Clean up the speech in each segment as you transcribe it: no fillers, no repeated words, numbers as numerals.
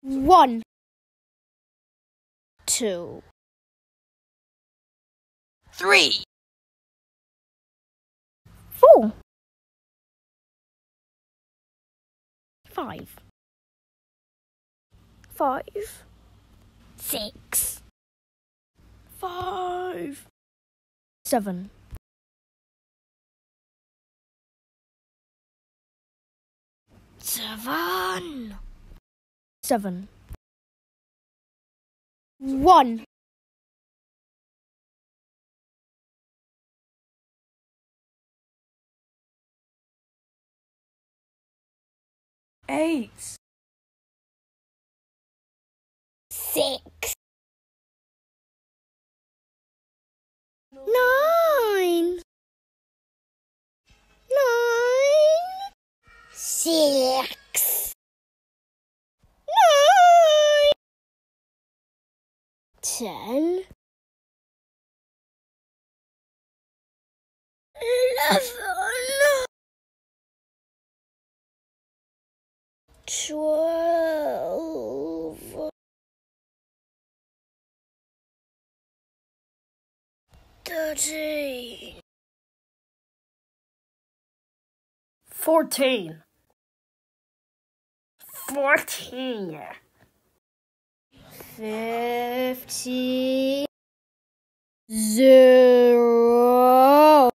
1, 2, 3, 4, 5, 6, 7, 7, 1, 8, 6, 9, 6, 9, 10, 11, 12, 13, 14, 15, 0,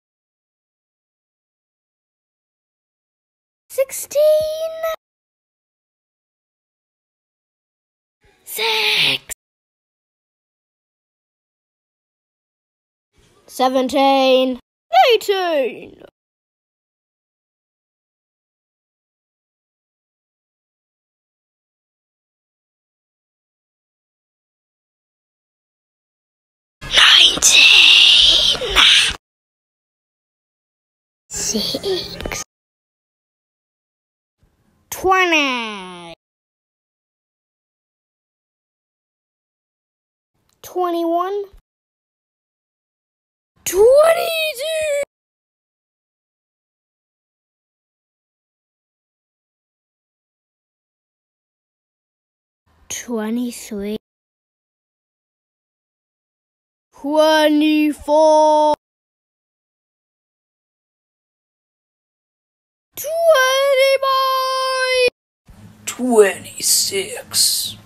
16, 6, 17, 18, 19, 6, 20, 21, 22, 23, 24, 25, 26.